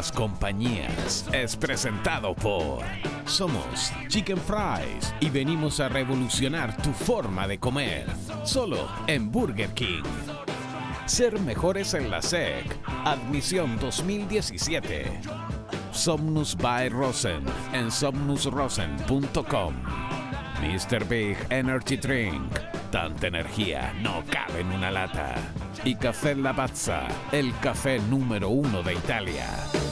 las compañías es presentado por... Somos Chicken Fries y venimos a revolucionar tu forma de comer. Solo en Burger King. Ser mejores en la SEC. Admisión 2017. Somnus by Rosen en somnusrosen.com. Mr. Big Energy Drink. Tanta energía no cabe en una lata. Y Café Lavazza, el café número 1 de Italia.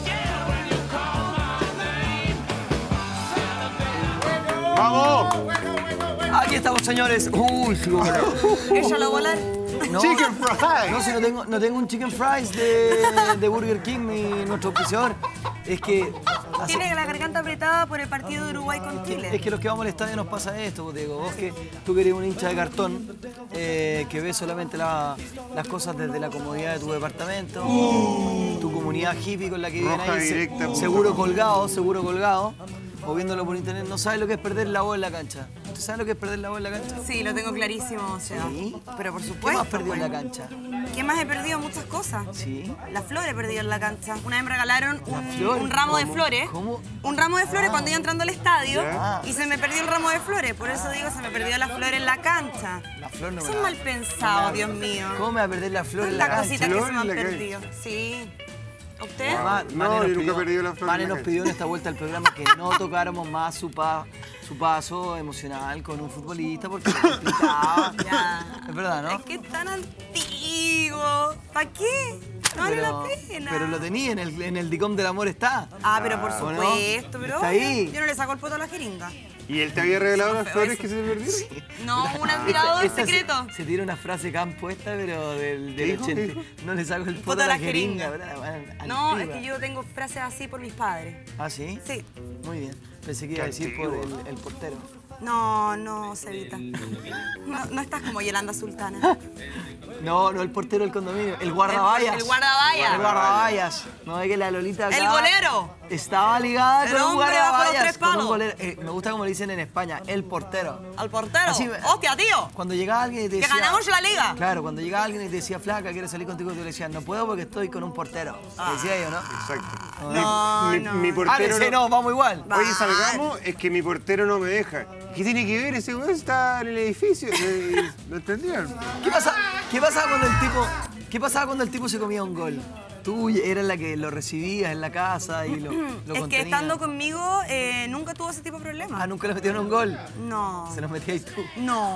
¡Vamos! Aquí estamos, señores. Uy, sí, ¿Échalo a volar? no, Chicken fries. no, si no tengo un chicken fries de Burger King, nuestro auspiciador. Es que... Tiene la garganta apretada por el partido de Uruguay con Chile. Es que los que vamos al estadio nos pasa esto, pues, Diego. Vos que tú que eres un hincha de cartón, que ves solamente las cosas desde la comodidad de tu departamento, tu comunidad hippie con la que viven Roja ahí, directa, seguro colgado, o viéndolo por internet, no sabes lo que es perder la voz en la cancha. ¿Usted sabe lo que es perder la voz en la cancha? Sí, lo tengo clarísimo, o sea. ¿Sí? Pero por ¿Qué supuesto. más perdió en la pues. cancha? ¿Qué más he perdido? Muchas cosas. ¿Sí? Las flores he perdido en la cancha. Una vez me regalaron flores? un ramo de ¿Cómo? flores. ¿Cómo? Un ramo de flores cuando iba entrando al estadio Ya. y se me perdió el ramo de flores. Por eso digo, se me perdió la flor en la cancha. La flor no me Son la- mal pensados, Dios mío. ¿Cómo me va a perder la flor en la Tantas cancha? cositas que Flor se en me han la cancha. perdido. Sí. ¿Usted? No, yo nunca he perdido la flor en Vane la nos cancha. pidió en esta vuelta al programa que no tocáramos más su paso emocional con un futbolista porque es complicado. Ya. Es verdad, ¿no? Es que es tan antiguo. ¿Para qué? No vale la pena. Pero lo tenía, en el DICOM del amor está. Ah, pero por ¿o no? supuesto, pero Está ahí. yo no le saco el poto a la jeringa. ¿Y él te había regalado las feo flores eso. que se te perdieron? No, un admirador Esta secreto. Se tira una frase acá puesta, pero del ¿Qué dijo? 80. ¿Qué dijo? No le saco el poto a la jeringa. ¿verdad? No, es que yo tengo frases así por mis padres. ¿Ah, sí? Sí. Muy bien. Pensé que iba a decir por el portero. No, Cevita. No estás como Yolanda Sultana. No, el portero del condominio. El guardaballas. El guardaballas. El guardaballas. No es que la Lolita acá El golero. estaba ligada El con un hombre bajo los guardaballas. tres Con un palos. golero. Me gusta como le dicen en España, el portero. Al portero. Así- Hostia, tío. Cuando llegaba alguien y te Que decía... ganamos la liga. Claro, cuando llegaba alguien y te decía, flaca, quiero salir contigo, tú le decías, no puedo porque estoy con un portero. Te decía yo, ¿no? Exacto. No, Mi no. portero Alex, no, vamos igual. Va. Oye, salgamos, es que mi portero no me deja. ¿Qué tiene que ver? Ese weón está en el edificio. ¿Lo entendieron? ¿Qué pasaba cuando el tipo se comía un gol? Tú eras la que lo recibías en la casa y lo Es que contenías. estando conmigo nunca tuvo ese tipo de problemas. Ah, nunca le metieron un gol. No. Se los metías tú. No.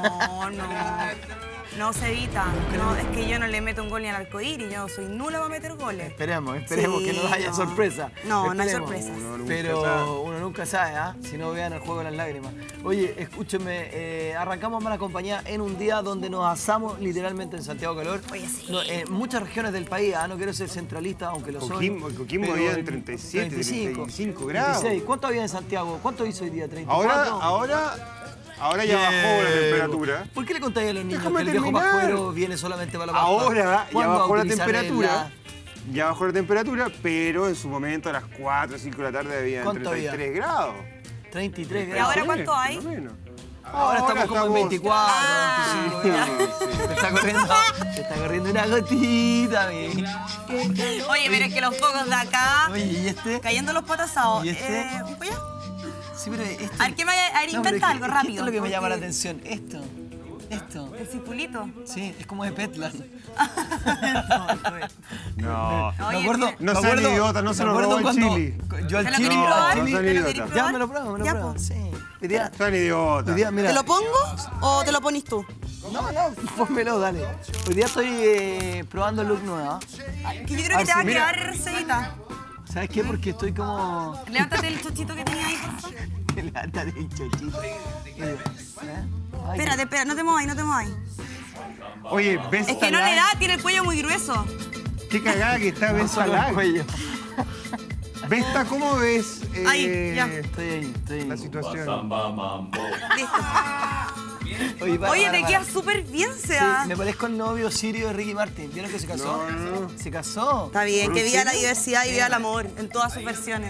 No, Cevita. No, es que yo no le meto un gol ni al arcoíris. Yo soy nula para meter goles. Esperemos Sí, que no haya no. sorpresa. No hay Esperemos. sorpresas. Pero uno nunca sabe, ¿ah? Si no vean el juego de las lágrimas. Oye, escúchenme, arrancamos Mala Compañía en un día donde nos asamos literalmente en Santiago Calor. Oye, sí. No, en muchas regiones del país, no quiero ser centralista, aunque lo soy. Coquimbo pero había en 37, 35 grados. 36. ¿Cuánto había en Santiago? ¿Cuánto hizo hoy día? ¿34? Ahora ya bajó la temperatura. ¿Por qué le contáis a los niños Déjame que el viejo terminar. pascuero viene solamente para la Pascua? Ahora ya ¿Cuándo bajó la utilizaré temperatura. Ya bajó la temperatura, pero en su momento a las 4 o 5 de la tarde había ¿Cuánto 33 grados. 33 ¿Y grados. ahora cuánto hay? Por lo menos. Ahora estamos como en 24, Ah, 25 grados. Se está corriendo una gotita, mi. Oye, pero es que los focos de acá, Oye, ¿y este? cayendo los patasados. ¿Y este? ¿Un polla? Sí, pero este... A ver, ¿qué me vaya a No, inventa pero es que- algo es que rápido? Esto es lo que me llama la porque- atención. Esto. El circulito. Sí, es como de Petland. No. Oye, Me acuerdo, mira. No me sean acuerdo- idiotas, no se me lo acuerdo robó el cuando chili. Yo al ¿Te lo chili... querés probar? no ¿Te sean lo idiotas. querés Ya, probar? me lo pruebo, Ya, pruebo. po. Sí. Hoy día, Tan idiota. hoy día, mira... ¿Te lo pongo o te lo pones tú? No, pónmelo, dale. Hoy día estoy probando el look nuevo. Que yo creo que te va a Mira. quedar Cevita. ¿Sabes qué? Porque estoy como... Levántate el chochito que tenía ahí, por favor. Levántate el chochito. Ay, Espérate, no te mováis, no te mováis. Oye, ¿ves Es que no le da, tiene el cuello muy grueso. Qué cagada que está no Ves solo el cuello. Vesta, ¿cómo ves Ahí, ya. Estoy ahí. la situación? Listo. Oye, Oye, te queda súper bien, Sí, Sea. me parezco el novio sirio de Ricky Martin. ¿Vieron que se casó? No. Se casó. Está bien, que viva la diversidad y viva el amor en todas sus versiones.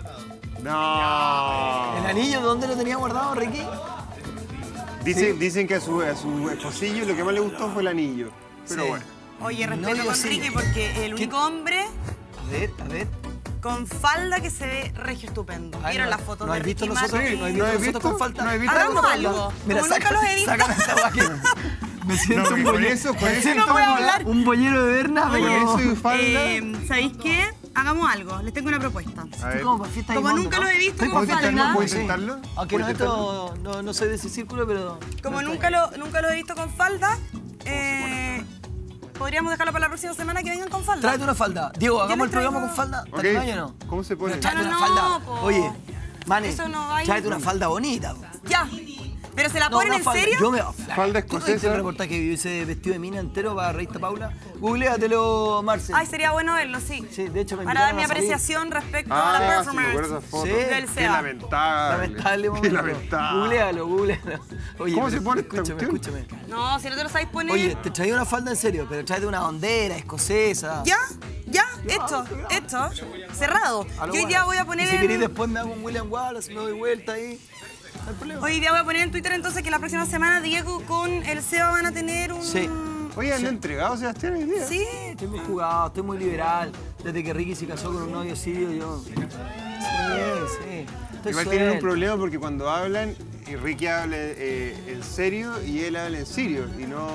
No. ¿El anillo dónde lo tenía guardado, Ricky? Dicen que a su esposillo lo que más le gustó fue el anillo. Pero Sí. bueno. Oye, No respeto digo con sí. Ricky porque el único hombre... A ver. con falda que se ve regio estupendo. Ay, ¿Vieron no, las fotos ¿no de has visto Ricky nosotros? Martin? ¿No has ¿No has visto nosotros visto? con falta? ¿No has visto? Hagamos Falda. algo. Mira, Como nunca los he visto. sácame esa guay. Me siento No, un con bollero. eso, Me siento no puedo hablar. un bollero de Berna, Con pero... eso y falda. ¿Sabéis qué? Hagamos algo. Les tengo una propuesta. A ver. Como para fiesta de Como mundo, nunca ¿no? los he visto Estoy con para fiesta de falda. mundo, ¿Puedo sí. intentarlo? Aunque no, ¿Puedo esto, no soy de ese círculo, pero... Como nunca los he visto con falda, podríamos dejarlo para la próxima semana que vengan con falda. Tráete una falda. Diego, hagamos el les traigo- programa con falda. Ok. ¿Te acompaño o no? ¿Cómo se pone? Tráete No, una no, falda. po. Oye, Mane, Eso no va a ir. tráete una falda bonita. Po. Ya. ¿Pero se la No, ponen una en falda. serio? Yo me... Falda ¿Tú no escocesa. viste el reportaje que hubiese vestido de mina entero para Reista Paula? Googleatelo, Marcel. Ay, sería bueno verlo, sí. Sí, de hecho me Para dar invitaron mi a salir. apreciación respecto a la Sí, me performance. acuerdo esa foto. Sí. Del Qué SEA. lamentable. Lamentable momento. Qué lamentable. Googlealo. Oye, ¿Cómo pero se pone esta escúchame, cuestión? escúchame. No, si no te lo sabéis poner. Oye, te traía una falda en serio, pero tráete una bandera escocesa. ¿Ya? Hecho. Cerrado. A lo Yo hoy día voy a poner Y si querés en... después me hago un William Wallace, me doy vuelta ahí. No hay problema. Hoy día voy a poner en Twitter entonces que la próxima semana Diego con el Seba van a tener un... Sí. Oye, ¿han entregado Sebastián hoy día? Sí. Estoy muy jugado, estoy muy liberal. Desde que Ricky se casó con un novio sirio, yo... Sí. Estoy Igual tienen un suelto. problema porque cuando hablan, y Ricky habla en serio y él habla en sirio. Y no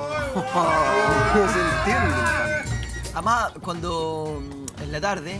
se entienden tanto. Además, cuando en la tarde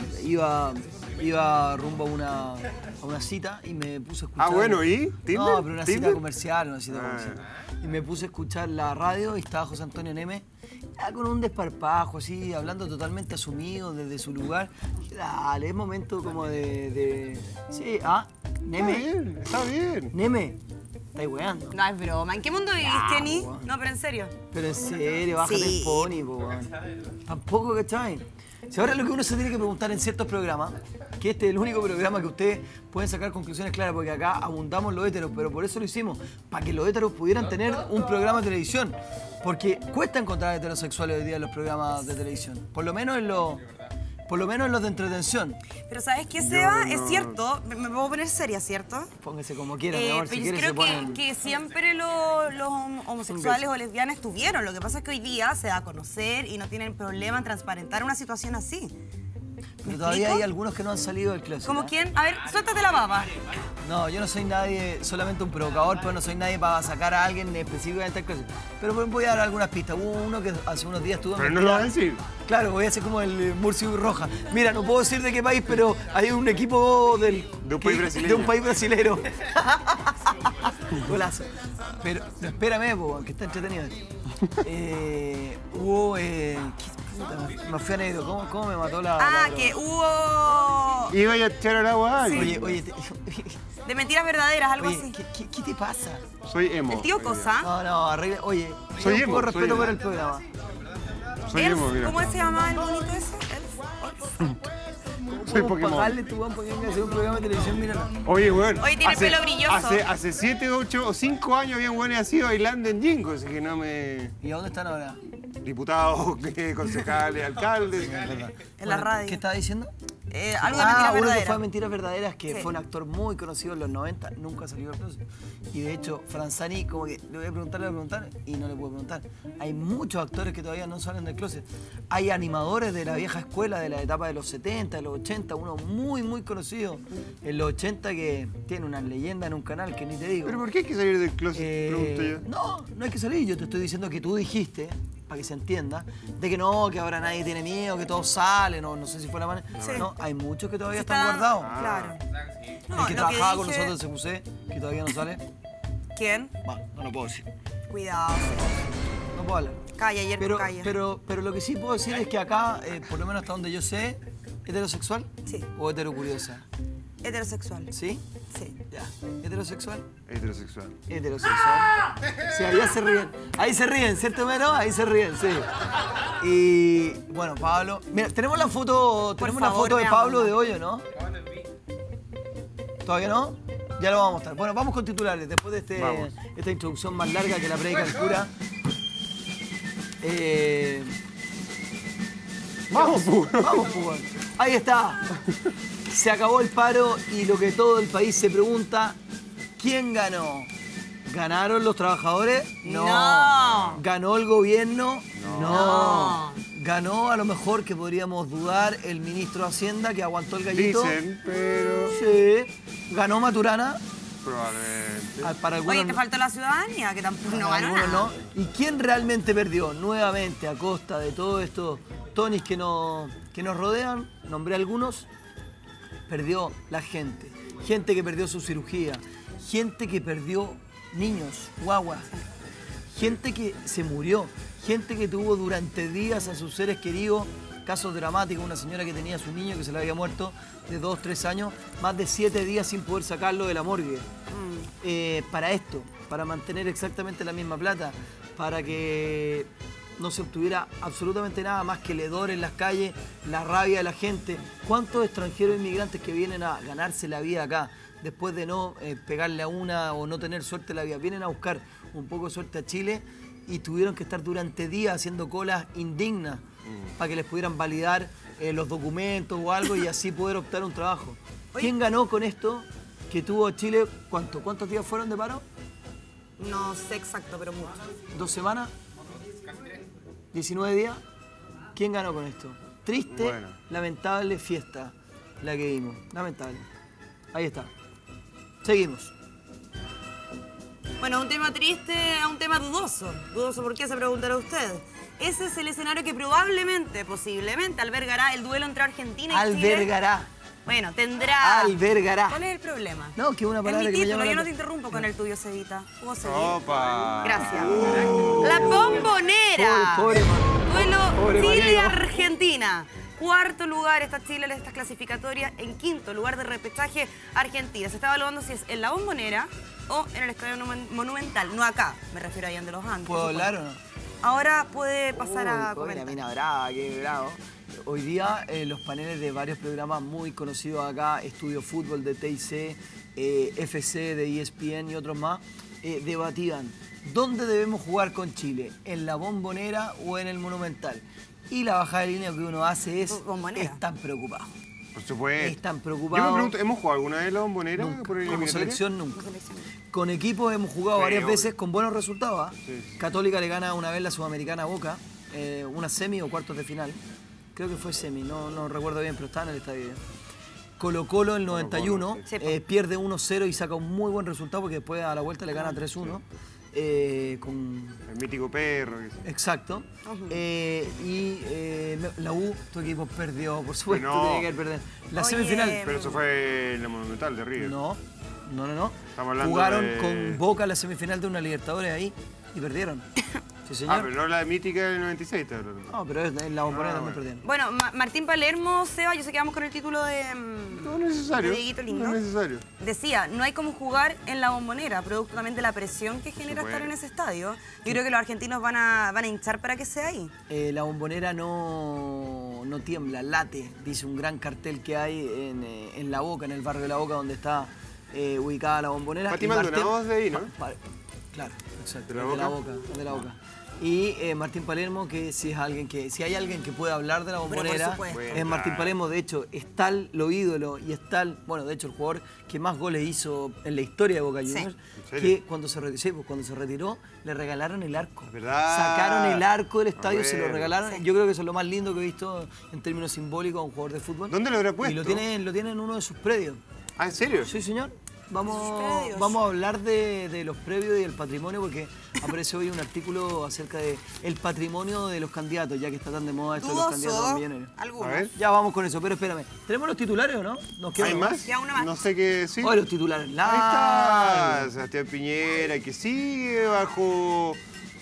iba rumbo a una cita y me puse a escuchar... Ah, bueno, ¿y? ¿Tinder? No, pero una cita ¿Tinder? comercial, una cita comercial. Y me puse a escuchar la radio y estaba José Antonio Neme, ya con un desparpajo, así, hablando totalmente asumido desde su lugar. Dije, dale, es momento como de... Sí, Neme, Está bien. Neme, estáis weando. No, es broma. ¿En qué mundo vivís, Kenny? weón. No, pero en serio. Pero en serio, bájate Sí. el pony, po, weón. Tampoco, ¿cachai? Si ahora lo que uno se tiene que preguntar en ciertos programas, que este es el único programa que ustedes pueden sacar conclusiones claras, porque acá abundamos los héteros, pero por eso lo hicimos, para que los héteros pudieran tener un programa de televisión. Porque cuesta encontrar heterosexuales hoy día en los programas de televisión. Por lo menos en los de entretención. Pero ¿sabes qué, Seba? Es cierto. Me puedo poner seria, ¿cierto? Póngase como quieran, mi amor, si Pero yo quieren se creo ponen... que siempre los homosexuales o lesbianas estuvieron. Lo que pasa es que hoy día se da a conocer y no tienen problema en transparentar una situación así. Pero todavía hay algunos que no han salido del closet. ¿Como ¿eh? quién? A ver, suéltate la papa. No, yo no soy nadie, solamente un provocador, pero no soy nadie para sacar a alguien específicamente al closet. Pero voy a dar algunas pistas. Hubo uno que hace unos días estuvo... Pero no lo vas a decir. Claro, voy a hacer como el Murcio Roja. Mira, no puedo decir de qué país, pero hay un equipo De un país brasileño. De un país brasilero. Golazo. Pero espérame, po, que está entretenido. Hubo... ¿qué puta? Me fui a negro. ¿Cómo me mató la... Ah, la- que hubo Iba a echar al agua a alguien. Oye, de mentiras verdaderas, algo oye, así. ¿qué te pasa? Soy emo. El tío Cosa. No, arregla. Oye, Soy un emo, poco de soy respeto emo. por el programa. Soy Elf, emo, mira. ¿cómo se llama el bonito ese? Elf. Soy ¿Cómo Pokémon. pagarle tu weón para que venga a hacer un programa de televisión? Míralo. Oye, weón. Oye, tiene pelo brilloso. Hace 7, 8 o 5 años habían weones así bailando en Jingo, así que no me... ¿Y a dónde están ahora? Diputados, concejales, alcaldes. En la radio. ¿Qué estaba diciendo? Algo de mentiras uno que verdaderas. fue a Mentiras Verdaderas, que Sí. fue un actor muy conocido en los 90, nunca salió del closet. Y de hecho, Franzani, como que le voy a preguntar, y no le puedo preguntar. Hay muchos actores que todavía no salen del closet. Hay animadores de la vieja escuela, de la etapa de los 70, de los 80, uno muy conocido en los 80 que tiene una leyenda en un canal que ni te digo. ¿Pero por qué hay que salir del closet? Pregunto yo. No hay que salir. Yo te estoy diciendo que tú dijiste, para que se entienda, de que no, que ahora nadie tiene miedo, que todos salen, o no sé si fue la manera. Sí. No, hay muchos que todavía Está- están guardados. Claro. No, El que lo trabajaba con dije- nosotros en CQC, que todavía no sale. ¿Quién? Va, no lo puedo decir. Cuidado. No puedo hablar. Calla, ayer Pero, calla. pero lo que sí puedo decir es que acá, por lo menos hasta donde yo sé, ¿heterosexual? Sí. ¿O heterocuriosa? Heterosexual. ¿Sí? Sí. Ya. ¿Heterosexual? Heterosexual. Heterosexual. Sí, allá se ríen. Ahí se ríen, ¿cierto, Mero? Ahí se ríen, sí. Y bueno, Pablo. Mira, tenemos la foto, Por favor, de veámosla. Pablo de Hoyo, ¿no? ¿Todavía no? Ya lo vamos a mostrar. Bueno, vamos con titulares después de Vamos. esta introducción más larga que la predica el cura. Vamos, pues. Vamos, Pugón. Ahí está. Se acabó el paro y lo que todo el país se pregunta, ¿quién ganó? ¿Ganaron los trabajadores? No. ¿Ganó el gobierno? No. Ganó a lo mejor, que podríamos dudar, el ministro de Hacienda, que aguantó el gallito. Dicen, pero Sí. Ganó Maturana. probablemente. Para algunos, Oye, te faltó la ciudadanía, que tampoco no para ganó algunos nada. no. ¿Y quién realmente perdió? Nuevamente, a costa de todos estos tonis que nos rodean, nombré algunos, perdió la gente. Gente que perdió su cirugía. Gente que perdió niños, guaguas. Gente que se murió. Gente que tuvo durante días a sus seres queridos. Casos dramáticos, una señora que tenía a su niño que se le había muerto de 2, 3 años, más de 7 días sin poder sacarlo de la morgue. Para esto, para mantener exactamente la misma plata, para que no se obtuviera absolutamente nada más que el hedor en las calles, la rabia de la gente. ¿Cuántos extranjeros inmigrantes que vienen a ganarse la vida acá, después de no pegarle a una o no tener suerte en la vida, vienen a buscar un poco de suerte a Chile y tuvieron que estar durante días haciendo colas indignas para que les pudieran validar los documentos o algo y así poder optar un trabajo? ¿Quién ganó con esto que tuvo Chile? ¿Cuántos días fueron de paro? No sé exacto, pero mucho. ¿2 semanas? ¿19 días? ¿Quién ganó con esto? Triste, Bueno. lamentable fiesta la que vimos. Lamentable. Ahí está. Seguimos. Bueno, un tema triste a un tema dudoso. ¿Dudoso por qué? Se preguntará usted. Ese es el escenario que probablemente, posiblemente, albergará el duelo entre Argentina y Chile. Albergará. Bueno, tendrá... Albergará. ¿Cuál es el problema? No, que una palabra es mi que me título, llama yo la- no te interrumpo con el tuyo, Cevita. ¿Puedo seguir? Opa. Gracias. La Bombonera. Pobre man. Duelo Pobre Mariano. Chile-Argentina. Cuarto lugar está Chile en estas clasificatorias. En quinto lugar de repechaje, Argentina. Se está evaluando si es en la Bombonera o en el Estadio Monumental. No acá, me refiero a Allende los Andes. ¿Puedo por hablar supuesto. o no? Ahora puede pasar a Uy, comentar. la mina brava, qué bravo. Hoy día los paneles de varios programas muy conocidos acá, Estudio Fútbol de TIC, FC de ESPN y otros más, debatían dónde debemos jugar con Chile, en la Bombonera o en el Monumental. Y la bajada de línea que uno hace es, Bombonera. están preocupados. Por supuesto. Están Yo preocupados. me pregunto, ¿hemos jugado alguna vez la Bombonera Nunca. por el Como eliminatoria? selección nunca. Con equipos hemos jugado varias Pero- veces con buenos resultados. ¿Ah? Sí. Católica le gana una vez la Sudamericana a Boca, una semi o cuartos de final. Creo que fue semi, no recuerdo bien, pero estaba en el estadio. Colo-Colo el 91, sí. pierde 1-0 y saca un muy buen resultado porque después a la vuelta le gana 3-1. Con... El mítico perro. Exacto. La U, tu equipo perdió, por supuesto, No. tiene que perder. La Oye, semifinal. Pero eso fue en la Monumental de River. No. Estamos hablando Jugaron de- con Boca la semifinal de una Libertadores ahí y perdieron. Sí, señor. Ah, pero no la mítica del 96, te hablo. No, pero en la Bombonera Ah, también bueno. perdieron. Bueno, Martín Palermo, Seba, yo sé que vamos con el título de... No es necesario. de Dieguito Lindo. No es necesario. Decía, no hay como jugar en la Bombonera, producto también de la presión que genera supuesto. estar en ese estadio. Yo creo que los argentinos van a hinchar para que sea ahí. La Bombonera no tiembla, late, dice un gran cartel que hay en La Boca, en el barrio de La Boca, donde está ubicada la Bombonera. Pati Y Maldonado es de ahí, ¿no? Claro, exacto, ¿De La es de La Boca? Boca, es de La Boca. Y Martín Palermo, que si hay alguien que puede hablar de la por Bombonera, supuesto. es Martín Palermo. De hecho, es tal lo ídolo y es tal, bueno, de hecho, el jugador que más goles hizo en la historia de Boca Juniors, ¿En serio? que cuando se retiró, le regalaron el arco. ¿Verdad? Sacaron el arco del estadio y se lo Bueno. regalaron. Yo creo que eso es lo más lindo que he visto en términos simbólicos a un jugador de fútbol. ¿Dónde lo habrá puesto? Y lo tiene en uno de sus predios. Ah, ¿en serio? Sí, señor. Sus Vamos predios. a hablar de los previos y del patrimonio porque aparece hoy un artículo acerca de el patrimonio de los candidatos, ya que está tan de moda esto de los candidatos Dudoso, millonarios. algunos. A ver. Ya vamos con eso, pero espérame. ¿Tenemos los titulares o no? Nos quedan ¿Hay más? Ya, una más. No sé qué decir. Hoy los titulares. Ahí largos. está Sebastián Piñera, que sigue bajo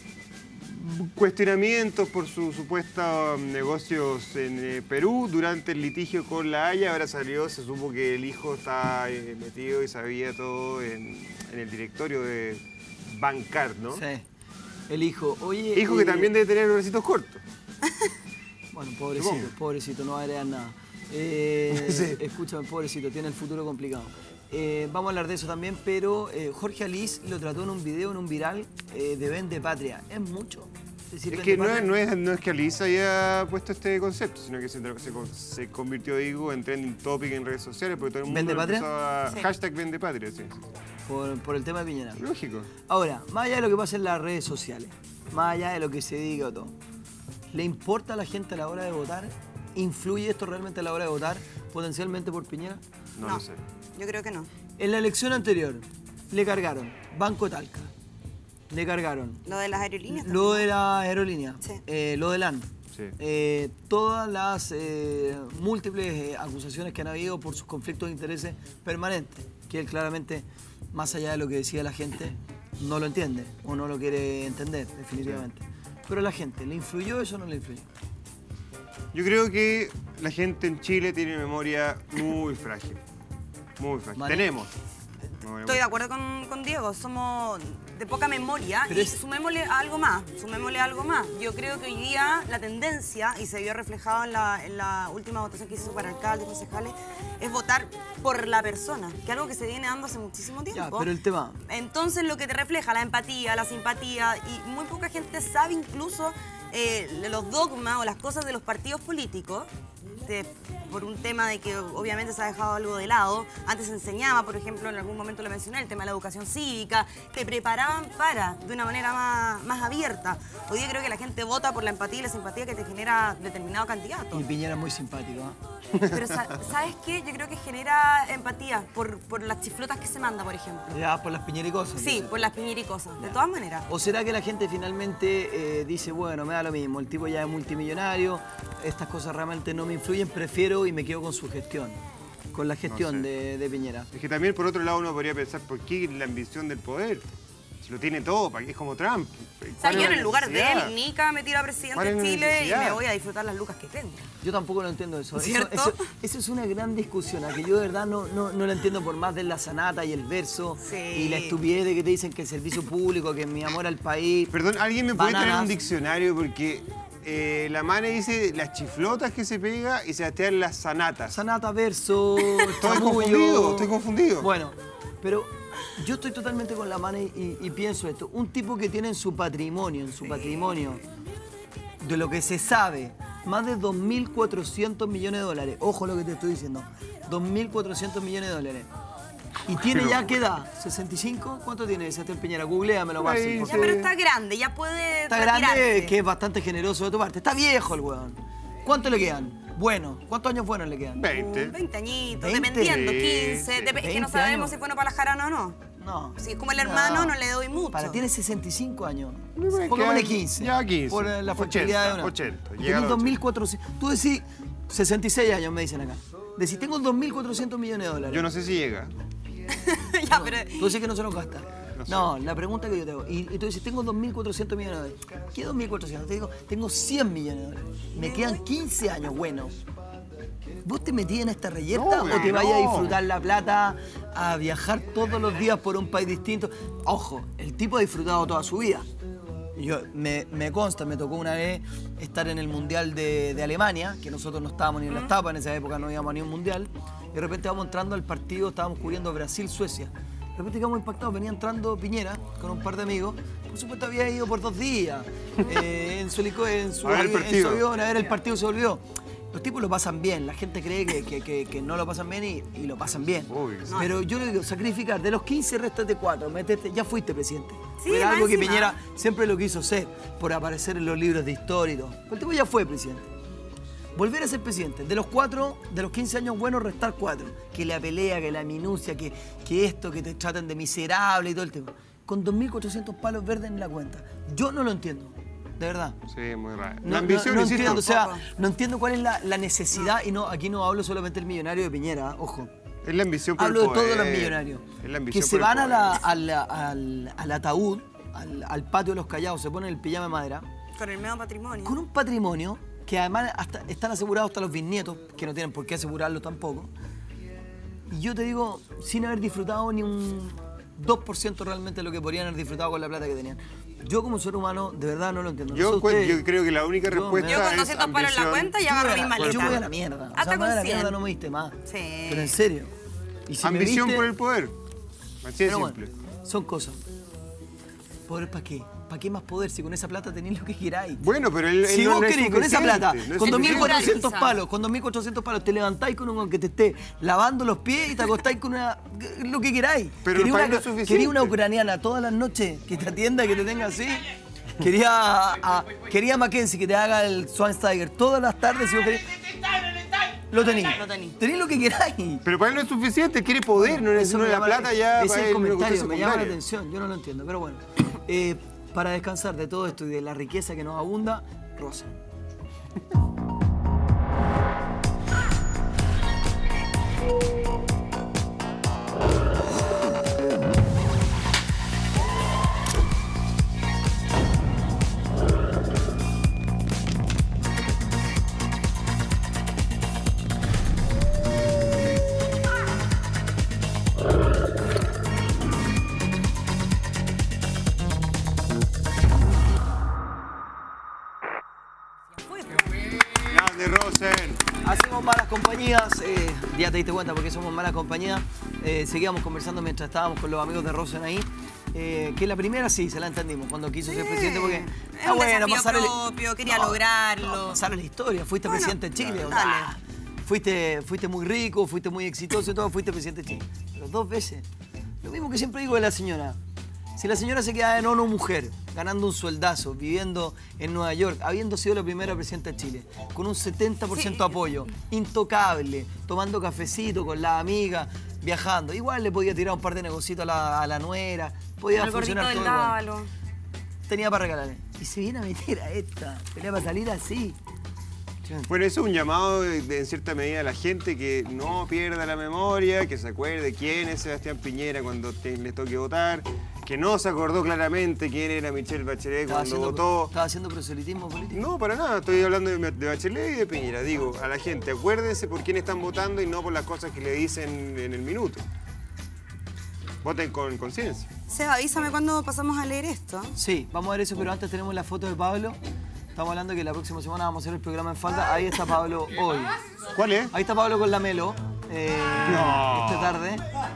cuestionamientos por sus supuestos negocios en Perú durante el litigio con La Haya. Ahora salió, se supo que el hijo está metido y sabía todo en el directorio de Bancard, ¿no? Sí. El hijo. Oye. Hijo que también debe tener bracitos cortos. Bueno, pobrecito, Supongo. pobrecito, no va a heredar nada. Sí. Escúchame, pobrecito, tiene el futuro complicado. Vamos a hablar de eso también, pero Jorge Alís lo trató en un video, en un viral, de Vende Patria. ¿Es mucho? Decir Es Vende que no Patria? es que Alisa haya puesto este concepto, sino que se convirtió, digo, en trending topic en redes sociales, porque todo el mundo ¿Vende Patria? empezó a Sí. hashtag Vende Patria, sí. Por el tema de Piñera. Lógico. Ahora, más allá de lo que pasa en las redes sociales, más allá de lo que se diga o todo, ¿Le importa a la gente a la hora de votar? ¿Influye esto realmente a la hora de votar potencialmente por Piñera? No lo sé. Yo creo que no. En la elección anterior le cargaron Banco de Talca, le cargaron Lo de las aerolíneas. lo de la aerolínea, Sí. lo de LAN, Sí. todas las múltiples acusaciones que han habido por sus conflictos de intereses permanentes, que él claramente, más allá de lo que decía la gente, no lo entiende o no lo quiere entender, definitivamente. Pero a la gente, ¿le influyó eso o no le influyó? Yo creo que la gente en Chile tiene memoria muy frágil. Muy frágil. Vale. Tenemos. Estoy de acuerdo con Diego, somos de poca memoria Pero y es- sumémosle algo más, Yo creo que hoy día la tendencia, y se vio reflejado en la última votación que se hizo para alcaldes y concejales, es votar por la persona, que es algo que se viene dando hace muchísimo tiempo. Ya, pero el tema... Entonces lo que te refleja la empatía, la simpatía, y muy poca gente sabe incluso los dogmas o las cosas de los partidos políticos, por un tema de que obviamente se ha dejado algo de lado. Antes se enseñaba, por ejemplo, en algún momento lo mencioné, el tema de la educación cívica, te preparaban de una manera más abierta. Hoy día creo que la gente vota por la empatía y la simpatía que te genera determinado candidato. Y Piñera es muy simpático, ¿eh? Pero ¿sabes qué? Yo creo que genera empatía por las chiflotas que se manda, por ejemplo. Ya, por las piñericosas. Sí, entonces. por las piñericosas, de todas maneras. ¿O será que la gente finalmente dice, bueno, me da lo mismo, el tipo ya es multimillonario, estas cosas realmente no me influyen, prefiero y me quedo con su gestión, con la gestión No sé. de Piñera? Es que también, por otro lado, uno podría pensar, ¿por qué la ambición del poder? Si lo tiene todo, ¿para qué es como Trump? O sea, yo en el lugar de necesidad? él, Nica me tiro a presidente ¿Cuál es de la Chile y necesidad? me voy a disfrutar las lucas que tengo. Yo tampoco lo entiendo eso. ¿Cierto? Eso es una gran discusión, a que yo de verdad no lo entiendo por más de la sanata y el verso Sí. y la estupidez de que te dicen que el servicio público, que mi amor al país. Perdón, ¿alguien me puede traer Bananas. un diccionario? Porque la Mane dice las chiflotas que se pega y Sebastián las sanatas. Sanata, verso, Estoy chamullo. confundido. Bueno, pero yo estoy totalmente con la mano y pienso esto. Un tipo que tiene en su patrimonio, de lo que se sabe, más de 2.400 millones de dólares. Ojo lo que te estoy diciendo. 2.400 millones de dólares. Y tiene ya, ¿qué edad? ¿65? ¿Cuánto tiene Sebastián Piñera? Googleamelo, Marci, por Ya, favor. pero está grande, ya puede Está retirarse. grande, que es bastante generoso de tu parte. Está viejo el weón. ¿Cuánto le quedan? Bueno, ¿cuántos años buenos le quedan? 20. 20 añitos, 20. dependiendo, Sí, 15. sí. Es que 20 no sabemos años. si es bueno para la jarana o no. No. Si es como el hermano, no le doy mucho. Para, tiene 65 años. Bueno, Pongámosle quedan 15. ya 15. Por la factibilidad de una. 80, Y llega a tenés los 2.400. Tú decís 66 años, me dicen acá. Decís, tengo 2.400 millones de dólares. Yo no sé si llega. Ya, pero Tú decís que no se los gasta. No sé. No, la pregunta que yo te hago. Y tú dices, tengo 2.400 millones de dólares. ¿Qué 2.400? Te digo, tengo 100 millones de dólares. Me quedan 15 años, bueno. ¿Vos te metías en esta reyerta No, o te no. vayas a disfrutar la plata, a viajar todos los días por un país distinto? Ojo, el tipo ha disfrutado toda su vida. Me consta, me tocó una vez estar en el Mundial de Alemania, que nosotros no estábamos ni en las tapas, en esa época no íbamos a ni un Mundial, y de repente vamos entrando al partido, estábamos cubriendo Brasil-Suecia. De repente quedamos impactados, venía entrando Piñera con un par de amigos, por supuesto había ido por 2 días en su A ver el partido. avión a ver el partido, se volvió. Los tipos lo pasan bien, la gente cree que no lo pasan bien y lo pasan bien. Obvio que sí. Pero yo le digo, sacrificar, de los 15 restate 4, meterte, ya fuiste presidente. Sí, Era más algo que encima. Piñera siempre lo quiso ser, por aparecer en los libros de historia y todo. Pero el tipo ya fue presidente. Volver a ser presidente, de los 15 años buenos, restar 4. Que la pelea, que la minucia, que esto, que te traten de miserable y todo el tema. Con 2.400 palos verdes en la cuenta. Yo no lo entiendo, de verdad. Sí, muy raro. No, La ambición, no insisto. entiendo, o sea, Tampoco. no entiendo cuál es la necesidad, y no, aquí no hablo solamente del millonario de Piñera, ojo. Es la ambición por Hablo el de poder. todos los millonarios. Es la ambición Que se por el van poder. al ataúd, al patio de los callados, se ponen el pijama de madera, con el medio patrimonio. con un patrimonio que además están asegurados hasta los bisnietos, que no tienen por qué asegurarlo tampoco. Y yo te digo, sin haber disfrutado ni un 2% realmente de lo que podrían haber disfrutado con la plata que tenían. Yo como ser humano, de verdad no lo entiendo. No sé Yo ustedes. creo que la única Yo respuesta Yo con es 200 palos en la ambición. cuenta y Yo agarro voy mi a la- maleta. Yo voy a la mierda. O Hasta sea, con más de la 100. mierda no me diste más. Sí. Pero en serio. Y si me Ambición viste- por el poder. Así de Pero simple. bueno, son cosas. ¿Poder para qué? ¿Para qué más poder si con esa plata tenéis lo que queráis? Bueno, pero él Si no vos es querés con esa suficiente, plata, no es con suficiente. 2.400 palos, con 2.400 palos, te levantáis con un que te esté lavando los pies y te acostáis con lo que queráis. Pero Queréis para él una, no es suficiente. queréis una ucraniana todas las noches que te atienda, que te tenga así. Quería a Mackenzie que te haga el Schweinsteiger todas las tardes si vos querés. Lo tení. Tení lo que queráis. Pero para él no es suficiente, quiere poder, no necesita la plata ya. Es para el él, comentario, me llama la atención, yo no lo entiendo. Pero bueno, para descansar de todo esto y de la riqueza que nos abunda, Rosa. Hacemos malas compañías, ya te diste cuenta porque somos malas compañías. Seguíamos conversando mientras estábamos con los amigos de Rosen ahí. Que la primera sí, se la entendimos cuando quiso ser presidente porque es un desafío propio, quería lograrlo. Pasar a la historia, fuiste presidente de Chile. Dale. Fuiste muy rico, fuiste muy exitoso y todo, fuiste presidente de Chile. Pero 2 veces. Lo mismo que siempre digo de la señora. Si la señora se queda en ONU mujer, ganando un sueldazo, viviendo en Nueva York, habiendo sido la primera presidenta de Chile, con un 70% de apoyo, intocable, tomando cafecito con la amiga, viajando, igual le podía tirar un par de negocios a la nuera, podía funcionar todo igual. Tenía para regalarle. Y se viene a meter a esta, tenía para salir así. Bueno, eso es un llamado en cierta medida a la gente que no pierda la memoria, que se acuerde quién es Sebastián Piñera cuando le toque votar, que no se acordó claramente quién era Michelle Bachelet cuando votó. ¿Estaba haciendo proselitismo político? No, para nada. Estoy hablando de Bachelet y de Piñera. Digo, a la gente, acuérdense por quién están votando y no por las cosas que le dicen en el minuto. Voten con conciencia. Seba, avísame cuándo pasamos a leer esto. Sí, vamos a ver eso, pero antes tenemos la foto de Pablo. Estamos hablando que la próxima semana vamos a hacer el programa en falda. Ahí está Pablo hoy. ¿Cuál es? Ahí está Pablo con la Melo. Esta tarde.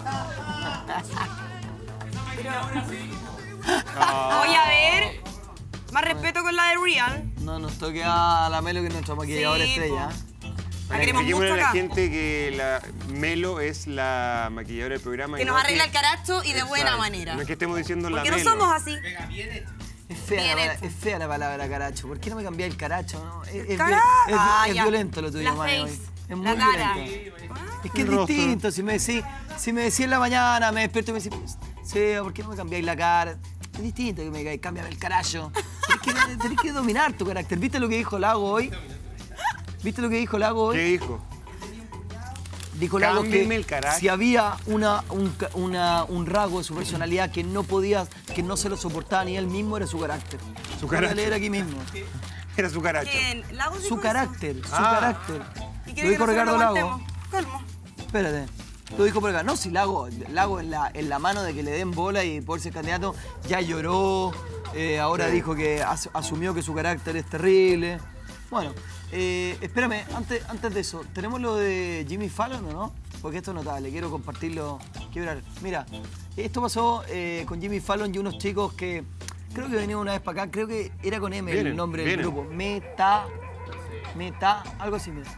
Oye, a ver. Más respeto con la de Real. No nos toque a la Melo, que es nuestra maquilladora estrella. La queremos mucho a la acá. gente que la Melo es la maquilladora del programa. Que nos arregla el caracho y de buena manera. No es que estemos diciendo la Porque Melo. no somos así. Es fea la palabra caracho. ¿Por qué no me cambiáis el caracho? ¿No? Es violento lo tuyo, Mane, hoy. Es muy violento. Es que es distinto. Si me decís en la mañana, me despierto y me decís, Seba, ¿por qué no me cambiáis la cara? Es distinto que me digáis, cámbiame el caracho. Tenés que dominar tu carácter. ¿Viste lo que dijo Lago hoy? ¿Viste lo que dijo Lago hoy? ¿Qué dijo? Dijo Lago Cámbiame el que carácter. si había un rasgo de su personalidad que no se lo soportaba ni él mismo, era su carácter. Su Voy a carácter. leer aquí mismo. Era su caracho. ¿Quién? ¿Lago dijo Su eso? carácter, su carácter. ¿Y Lo quiere que dijo nosotros Ricardo lo Lago. aguantemos? Calma. Espérate. Lo dijo por acá. No, si Lago en la mano de que le den bola y por ser candidato, ya lloró. Ahora dijo que asumió que su carácter es terrible. Bueno, espérame, antes de eso, ¿tenemos lo de Jimmy Fallon o no? Porque esto es notable, quiero compartirlo. Mira, esto pasó con Jimmy Fallon y unos chicos que creo que venían una vez para acá, creo que era con M el nombre del grupo. Meta, algo así, mira.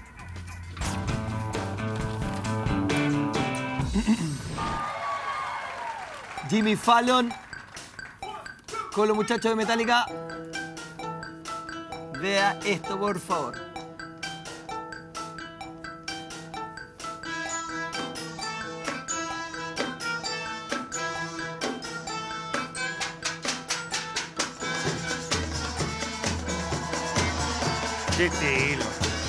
Jimmy Fallon con los muchachos de Metallica. Vea esto, por favor. Qué estilo.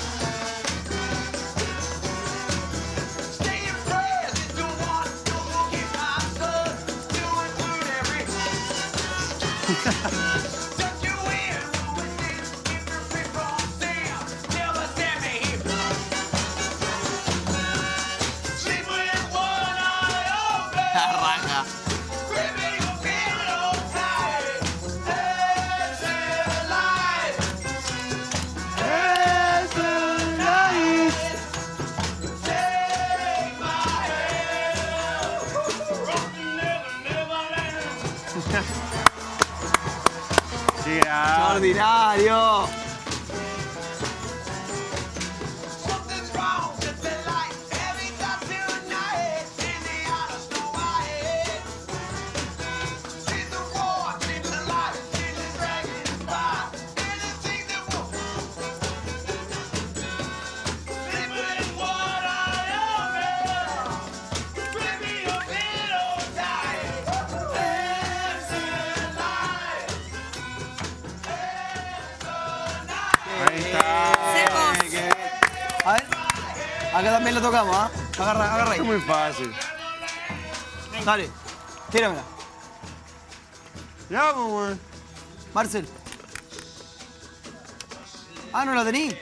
Raja. ¡Extraordinario! Acá también lo tocamos, ¿ah? Agarra Es ahí. muy fácil. Dale, tíramela. Ya, pues, weón. Marcel. Ah, ¿no la tení?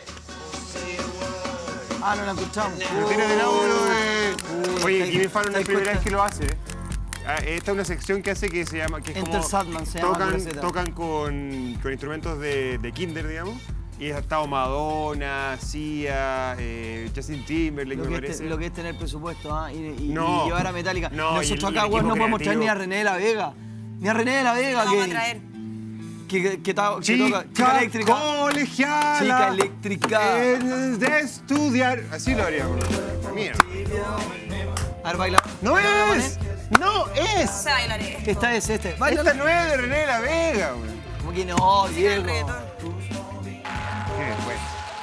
Ah, no la escuchamos. Tírate el audio. Oye, Jimmy Fallon no es la primera vez que lo hace. Esta es una sección que hace que se llama... Que es Enter como Sandman se llama la receta. tocan con instrumentos de kinder, digamos. Y ha estado Madonna, Sia, Justin Timberlake, me parece. Lo que es tener presupuesto, ¿ah? Y No. llevar a Metallica. No, Nosotros y el acá, weón, no equipo podemos traer creativo. ni a René de la Vega. Ni a René de la Vega, Vamos a traer. que toca. Chica Eléctrica. colegiala. Chica eléctrica. De estudiar. Así lo haríamos. Mierda. A ver, baila. ¡No es! ¡No es! O sea, bailaré. Esta es Baila. Esta no es de René de la Vega, güey. Como que no, El Diego. reggaetón. Qué vergüenza.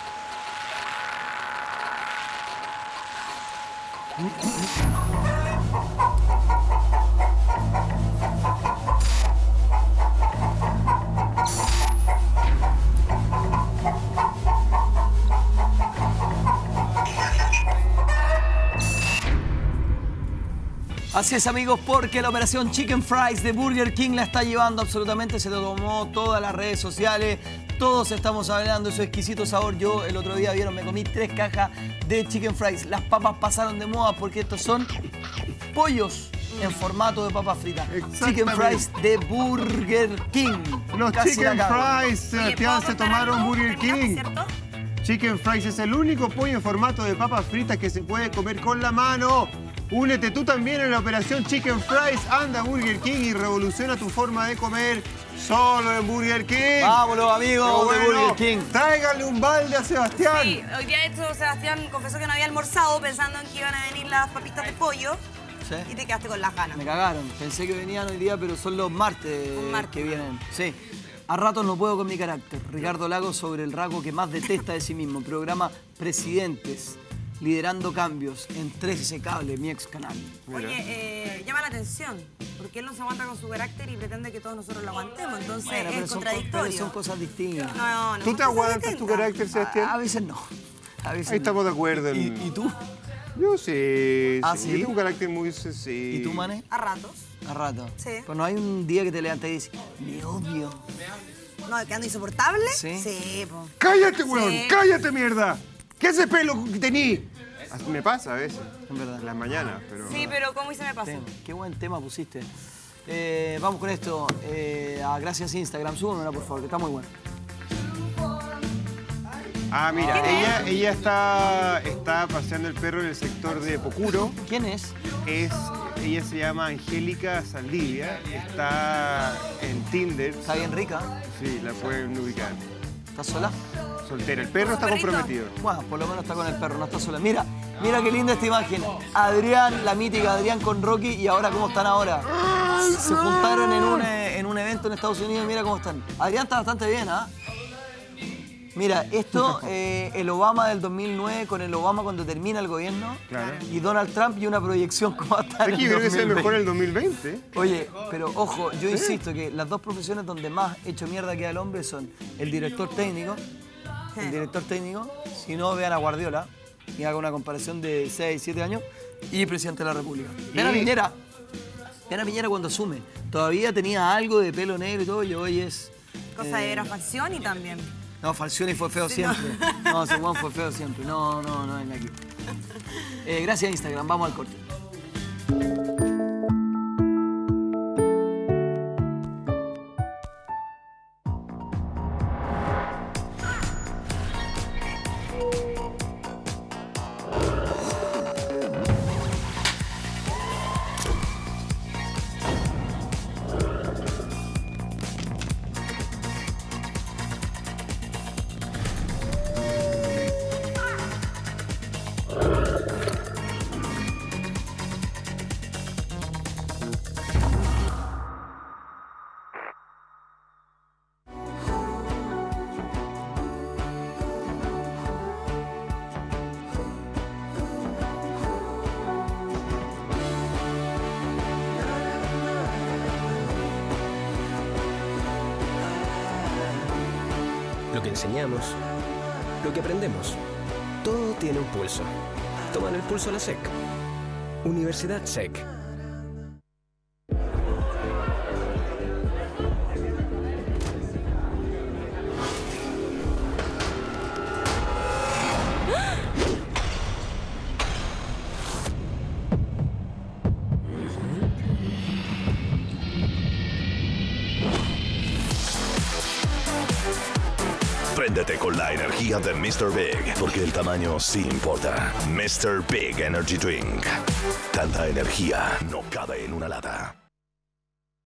Así es, amigos, porque la operación Chicken Fries de Burger King la está llevando absolutamente, se lo tomó todas las redes sociales, todos estamos hablando de su exquisito sabor. Yo el otro día, vieron, me comí 3 cajas de Chicken Fries. Las papas pasaron de moda porque estos son pollos en formato de papas fritas. Chicken Fries de Burger King. Los Casi Chicken la cago. Fries, Sebastián, se tomaron Burger King. ¿Cierto? Chicken Fries es el único pollo en formato de papas fritas que se puede comer con la mano. Únete tú también en la operación Chicken Fries. Anda a Burger King y revoluciona tu forma de comer solo en Burger King. Vámonos, amigos Qué de bueno. Burger King. Tráiganle un balde a Sebastián. Sí, hoy día de hecho Sebastián confesó que no había almorzado pensando en que iban a venir las papitas de pollo ¿Sí? y te quedaste con las ganas. Me cagaron. Pensé que venían hoy día, pero son los martes, Un martes. que vienen. Sí. A ratos no puedo con mi carácter. Ricardo Lagos sobre el rasgo que más detesta de sí mismo. Programa Presidentes, liderando cambios en 13 Cable, mi ex canal. Oye, llama la atención, porque él no se aguanta con su carácter y pretende que todos nosotros lo aguantemos, entonces Bueno, es pero contradictorio. son cosas distintas. No, ¿Tú son te cosas aguantas tu distintas. carácter, Sebastián? A veces no. A veces Ahí no. estamos de acuerdo. ¿Y tú? Yo sí. ¿Ah, sí. sí? Yo tengo un carácter muy sencillo. ¿Y tú, Mane? A ratos. A rato. Sí. Pues no hay un día que te levantes y dices, me odio. No, que ando insoportable. Sí. Sí, po. ¡Cállate, weón! Sí. ¡Cállate, mierda! ¿Qué ese pelo que tení? Me pasa a veces. En verdad. En las mañanas, pero... Sí, pero ¿cómo y se me pasa? Tema. Qué buen tema pusiste. Vamos con esto. Gracias Instagram. Súbamela, por favor, que está muy bueno. Ah, mira, ella está paseando el perro en el sector de Pocuro. ¿Quién es? Ella se llama Angélica Saldivia. Está en Tinder. Está bien rica. Sí, la pueden ubicar. ¿Está sola? Soltera. El perro ¿Con está su perrito? comprometido. Bueno, por lo menos está con el perro, no está sola. Mira qué linda esta imagen. Adrián, la mítica Adrián con Rocky, y ahora cómo están ahora. Se juntaron en un evento en Estados Unidos y mira cómo están. Adrián está bastante bien, ¿ah? Mira, esto, el Obama del 2009 con el Obama cuando termina el gobierno. Claro. Y Donald Trump y una proyección como hasta Es que yo creo que es el mejor en el 2020. Oye, pero ojo, yo insisto que las dos profesiones donde más hecho mierda queda el hombre son el director técnico, si no vean a Guardiola, y haga una comparación de 6, 7 años, y presidente de la República. Vean a Piñera. Vean a Piñera cuando asume. Todavía tenía algo de pelo negro y todo, y hoy es... Cosa de Falcioni también. No, Falcioni fue feo siempre. No, ese Juan fue feo siempre. No, venga aquí. Gracias Instagram, vamos al corte. Lo que enseñamos, lo que aprendemos, todo tiene un pulso. toman el pulso a la SEC. Universidad SEC. Préndete con la energía de Mr. Big, porque el tamaño sí importa. Mr. Big Energy Drink. Tanta energía no cabe en una lata.